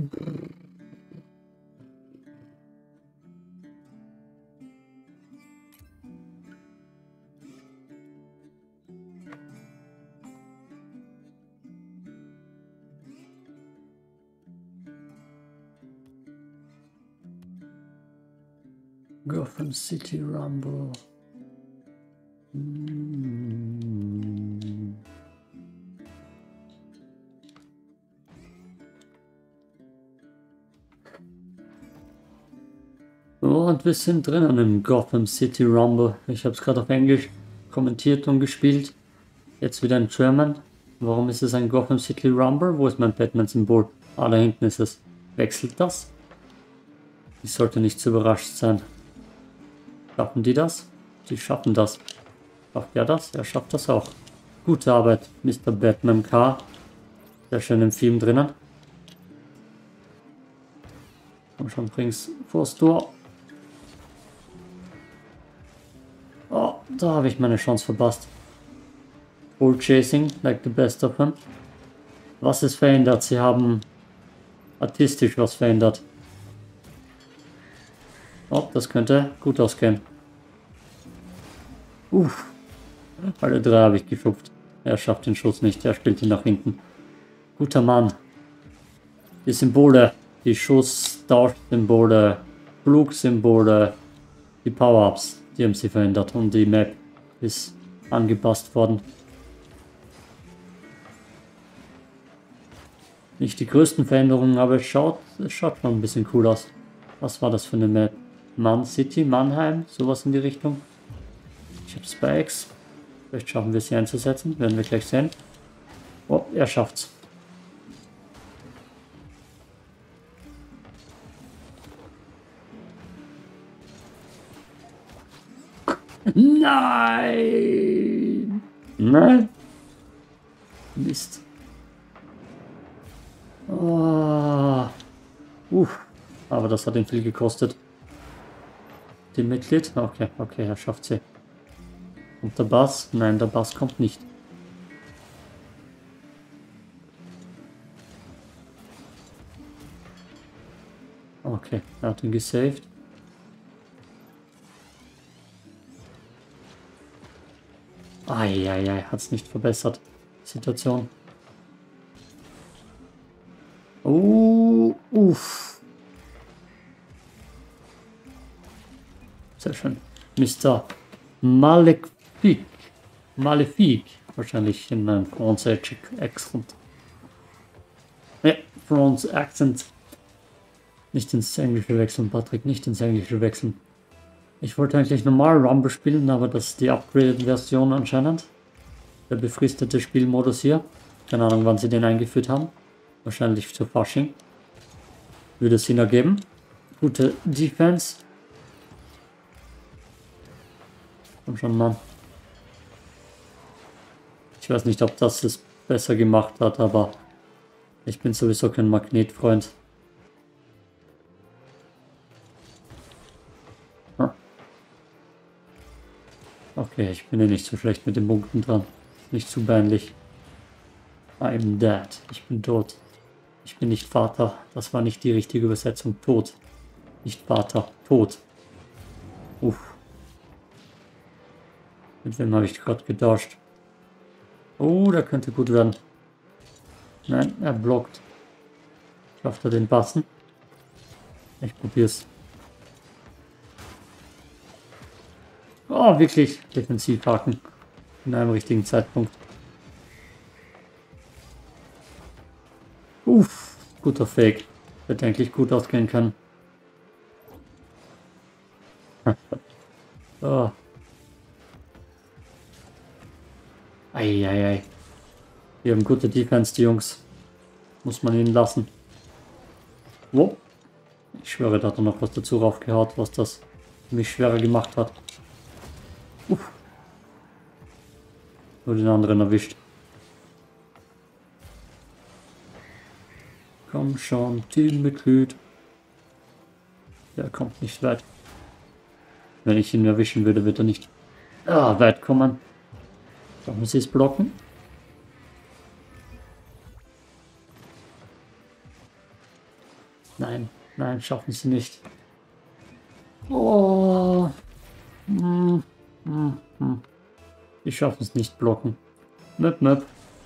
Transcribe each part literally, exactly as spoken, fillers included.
Gotham City Rumble. Hm. So, und wir sind drinnen im Gotham City Rumble. Ich habe es gerade auf Englisch kommentiert und gespielt. Jetzt wieder in German. Warum ist es ein Gotham City Rumble? Wo ist mein Batman-Symbol? Ah, da hinten ist es. Wechselt das? Ich sollte nicht zu überrascht sein. Schaffen die das? Sie schaffen das. Schafft er das? Er schafft das auch. Gute Arbeit, Mister Batman K. Sehr schön im Film drinnen. Und schon bring's vors Tor. Oh, da habe ich meine Chance verpasst. Bull Chasing, like the best of them. Was ist verändert? Sie haben artistisch was verändert. Oh, das könnte gut ausgehen. Uff. Alle drei habe ich geschupft. Er schafft den Schuss nicht, er spielt ihn nach hinten. Guter Mann. Die Symbole, die Schuss-Tausch-Symbole, Flugsymbole, die Power-Ups, die haben sie verändert und die Map ist angepasst worden. Nicht die größten Veränderungen, aber es schaut, es schaut schon ein bisschen cool aus. Was war das für eine Map? Man City, Mannheim, sowas in die Richtung. Ich habe Spikes. Vielleicht schaffen wir sie einzusetzen, werden wir gleich sehen. Oh, er schafft's. Nein! Nein! Mist. Oh. Uff. Aber das hat ihn viel gekostet. Den Mitglied? Okay, okay, er schafft sie. Und der Bass? Nein, der Bass kommt nicht. Okay, er hat ihn gesaved. Eieiei, hat es nicht verbessert. Situation. Oh, uff. Sehr schön. Mister Malefic. Malefic. Wahrscheinlich in einem Französisch Accent. Ja, France Accent. Nicht ins Englische wechseln, Patrick. Nicht ins Englische wechseln. Ich wollte eigentlich normal Rumble spielen, aber das ist die upgraded Version anscheinend. Der befristete Spielmodus hier. Keine Ahnung, wann sie den eingeführt haben. Wahrscheinlich zu Fasching. Würde es Sinn ergeben. Gute Defense. Komm schon, Mann. Ich weiß nicht, ob das es besser gemacht hat, aber ich bin sowieso kein Magnetfreund. Okay, ich bin ja nicht so schlecht mit den Punkten dran. Nicht zu peinlich. I'm dead. Ich bin tot. Ich bin nicht Vater. Das war nicht die richtige Übersetzung. Tot. Nicht Vater. Tot. Uff. Mit wem habe ich gerade getauscht? Oh, der könnte gut werden. Nein, er blockt. Schafft er den Passen? Ich probier's. Oh, wirklich. Defensivhaken. In einem richtigen Zeitpunkt. Uff, guter Fake. Hätte eigentlich gut ausgehen können. Oh. Eieiei. Wir haben gute Defense, die Jungs. Muss man ihnen lassen. Wo? Ich schwöre, da hat er noch was dazu raufgehaut, was das für mich schwerer gemacht hat. Uff. Nur den anderen erwischt. Komm schon, Teammitglied. Der kommt nicht weit. Wenn ich ihn erwischen würde, wird er nicht ah, weit kommen. Da muss ich es blocken. Nein, nein, schaffen sie nicht. Oh. Hm, hm, hm. Die schaffen es nicht blocken. Möp, möp.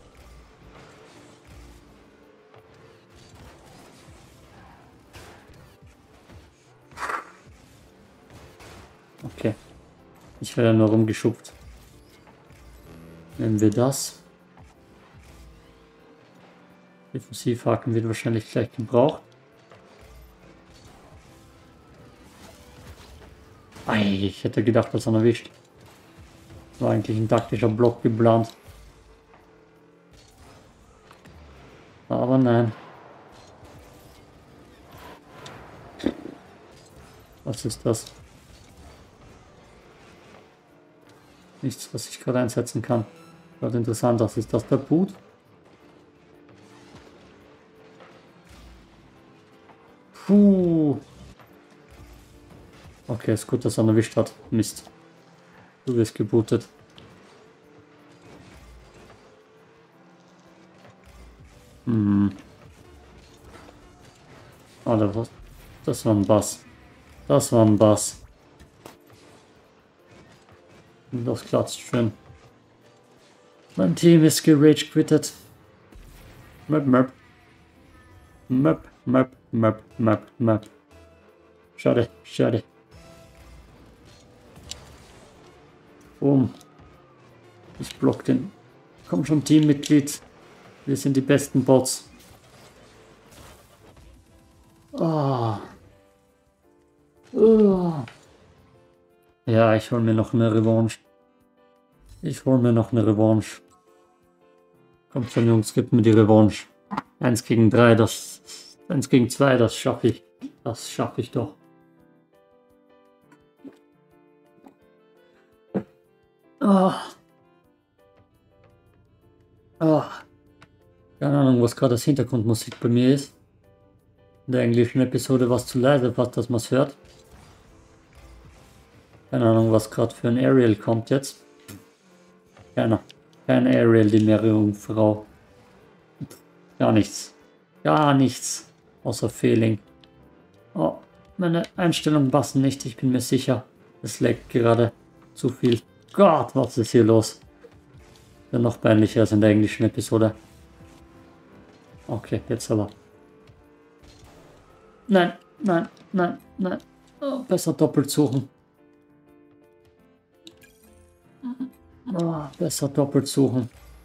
Okay. Ich werde nur rumgeschubst. Nehmen wir das. Defensivhaken wird wahrscheinlich gleich gebraucht. Ei, ich hätte gedacht, dass er erwischt. War eigentlich ein taktischer Block geplant. Aber nein. Was ist das? Nichts, was ich gerade einsetzen kann. Schaut interessant aus. Ist das der Boot? Puh. Okay, ist gut, dass er erwischt hat. Mist. Du wirst gebootet. Hm. Alter, was? Das war ein Bass. Das war ein Bass. Und das klatscht schön. Mein Team ist gerage quittet. Möp, möp. Möp, möp, möp, möp, möp. Schade, schade. Boom. Ich block den. Komm schon, Teammitglied. Wir sind die besten Bots. Ah. Oh. Ja, ich hol mir noch eine Revanche. Ich hol mir noch eine Revanche. Kommt schon, Jungs, gib mir die Revanche. Eins gegen drei, das... Eins gegen zwei, das schaffe ich. Das schaffe ich doch. Ah. Ah. Keine Ahnung, was gerade das Hintergrundmusik bei mir ist. In der englischen Episode war es zu leise, fast dass man es hört. Keine Ahnung, was gerade für ein Ariel kommt jetzt. Keiner. Kein Ariel, die Meerjungfrau. Gar nichts. Gar nichts. Außer Fehling. Oh, meine Einstellungen passen nicht, ich bin mir sicher. Es leckt gerade zu viel. Gott, was ist hier los? Ja, noch peinlicher als in der englischen Episode. Okay, jetzt aber. Nein, nein, nein, nein. Oh, besser doppelt suchen. Oh, besser doppelt suchen.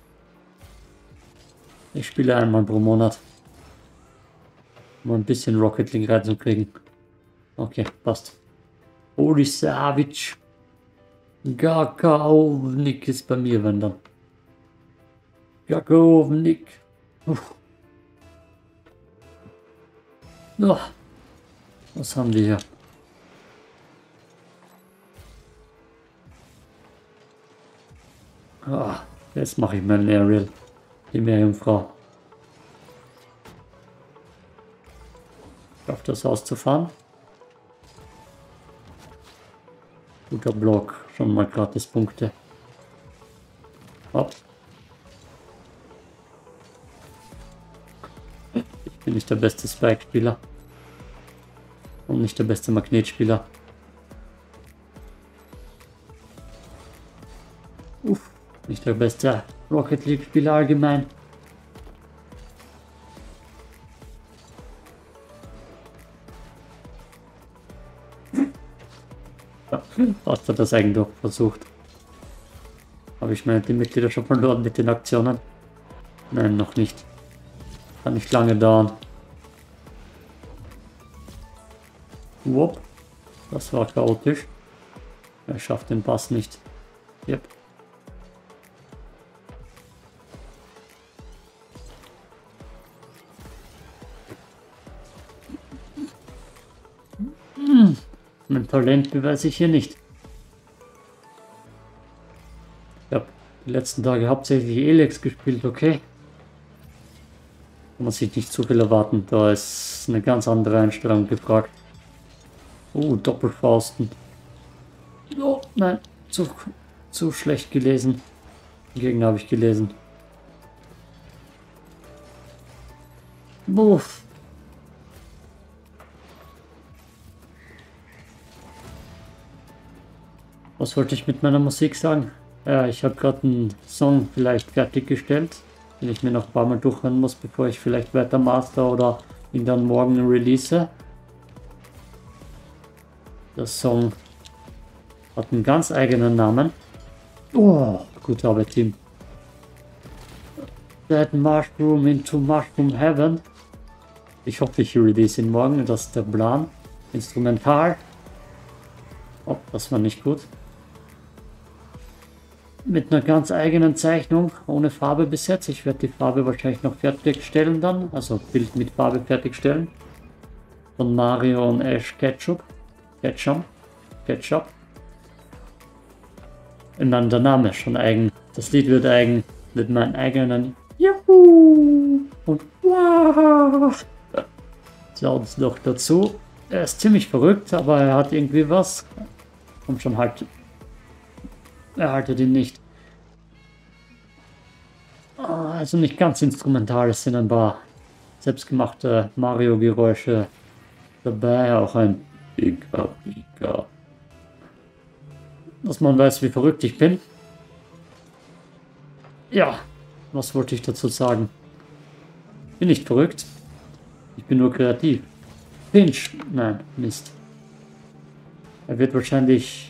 Ich spiele einmal pro Monat. Um ein bisschen Rocket League reinzukriegen. Okay, passt. Holy Savage. Gakaovnik ist bei mir, wenn dann. Gakaovnik. Oh, was haben wir hier? Oh, jetzt mache ich meinen Ariel. Die Meerjungfrau. Schafft das auszufahren? Guter Block. Schon mal gratis Punkte. Hopp. Ich bin nicht der beste Spike-Spieler. Und nicht der beste Magnetspieler. Uff. Nicht der beste Rocket League-Spieler allgemein. Fast hat das Eigentor versucht. Habe ich meine Teammitglieder schon verloren mit den Aktionen? Nein, noch nicht. Kann nicht lange dauern. Wupp. Das war chaotisch. Er schafft den Pass nicht. Yep. Hm. Mein Talent beweise ich hier nicht. Ich habe die letzten Tage hauptsächlich Elex gespielt, okay? Kann man sich nicht zu viel erwarten, da ist eine ganz andere Einstellung gefragt. Oh, Doppelfausten. Oh, nein, zu, zu schlecht gelesen. Den Gegner habe ich gelesen. Buff. Was wollte ich mit meiner Musik sagen? Ja, ich habe gerade einen Song vielleicht fertiggestellt, den ich mir noch ein paar Mal durchhören muss, bevor ich vielleicht weiter master oder ihn dann morgen release. Der Song hat einen ganz eigenen Namen. Oh, gute Arbeit, Team. That Mushroom into Mushroom Heaven. Ich hoffe, ich release ihn morgen, das ist der Plan. Instrumental. Oh, das war nicht gut. Mit einer ganz eigenen Zeichnung, ohne Farbe bis jetzt. Ich werde die Farbe wahrscheinlich noch fertigstellen dann. Also Bild mit Farbe fertigstellen. Von Mario und Ash Ketchup. Ketchup. Ketchup. Ich meine, der Name ist schon eigen. Das Lied wird eigen. Mit meinen eigenen Juhu und wow. Sounds noch dazu. Er ist ziemlich verrückt, aber er hat irgendwie was. Kommt schon halt. Er haltet ihn nicht. Also nicht ganz instrumental, es sind ein paar selbstgemachte Mario-Geräusche dabei, auch ein Pika Pika. Dass man weiß, wie verrückt ich bin. Ja, was wollte ich dazu sagen? Bin nicht verrückt. Ich bin nur kreativ. Pinch. Nein, Mist. Er wird wahrscheinlich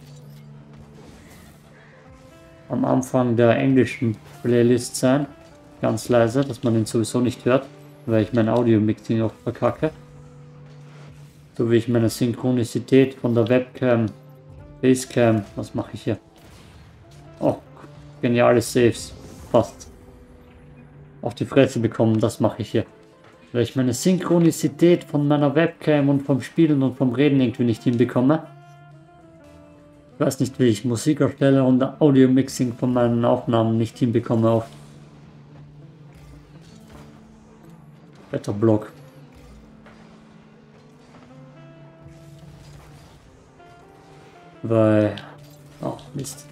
am Anfang der englischen Playlist sein. Ganz leise, dass man ihn sowieso nicht hört, weil ich mein Audio-Mixing auch verkacke. So wie ich meine Synchronisität von der Webcam, Facecam, was mache ich hier? Oh, geniale Saves. Fast. Auf die Fresse bekommen, das mache ich hier. Weil ich meine Synchronisität von meiner Webcam und vom Spielen und vom Reden irgendwie nicht hinbekomme. Ich weiß nicht, wie ich Musik erstelle und Audio-Mixing von meinen Aufnahmen nicht hinbekomme auf Wetterblock. Weil... Oh, Mist.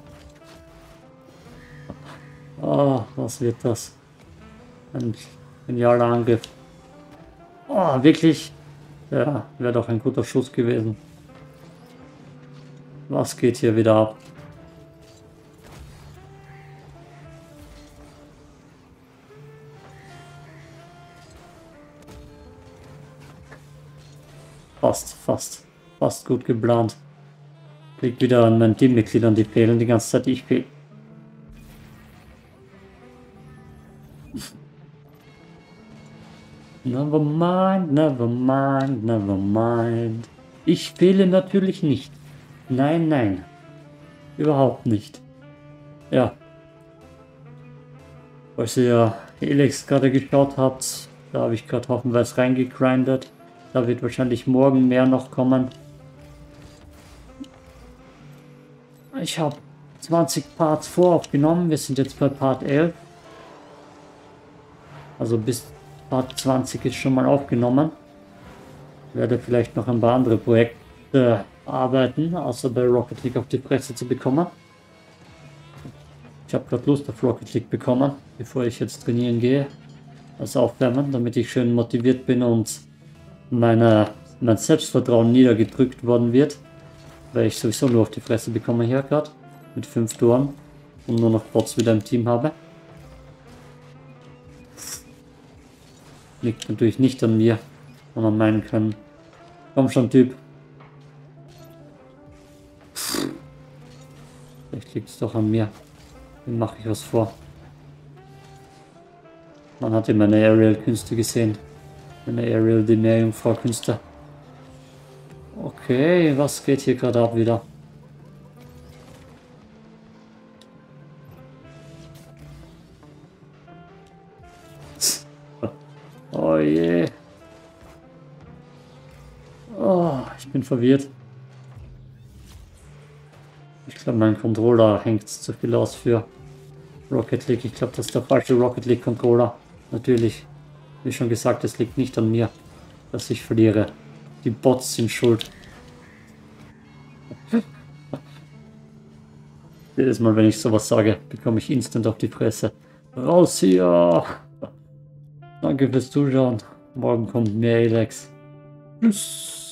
Oh, was wird das? Ein genialer Angriff. Oh, wirklich? Ja, wäre doch ein guter Schuss gewesen. Was geht hier wieder ab? Fast, fast, fast gut geplant. Liegt wieder an meinen Teammitgliedern, die fehlen die ganze Zeit, ich fehle. Never mind, never mind, never mind. Ich fehle natürlich nicht. Nein, nein. Überhaupt nicht. Ja. Falls ihr Elex gerade geschaut habt, da habe ich gerade hoffenweise reingegrindet. Da wird wahrscheinlich morgen mehr noch kommen. Ich habe zwanzig Parts voraufgenommen. Wir sind jetzt bei Part elf. Also bis Part zwanzig ist schon mal aufgenommen. Ich werde vielleicht noch ein paar andere Projekte arbeiten, außer bei Rocket League auf die Fresse zu bekommen. Ich habe gerade Lust auf Rocket League bekommen, bevor ich jetzt trainieren gehe. Also aufwärmen, damit ich schön motiviert bin und meine, mein Selbstvertrauen niedergedrückt worden wird. Weil ich sowieso nur auf die Fresse bekomme hier gerade. Mit fünf Toren. Und nur noch Bots wieder im Team habe. Liegt natürlich nicht an mir, sondern meinen können. Komm schon, Typ. Vielleicht liegt es doch an mir. Dem mache ich was vor. Man hat ja meine Aerial-Künste gesehen. Meine Aerial die Meerjungfrau-Künste. Okay, was geht hier gerade ab wieder? Oh je. Oh, ich bin verwirrt. Ich glaube, mein Controller hängt zu viel aus für Rocket League. Ich glaube, das ist der falsche Rocket League Controller. Natürlich, wie schon gesagt, es liegt nicht an mir, dass ich verliere. Die Bots sind schuld. Jedes Mal, wenn ich sowas sage, bekomme ich instant auf die Fresse. Raus hier! Danke fürs Zuschauen. Morgen kommt mehr Elex. Tschüss!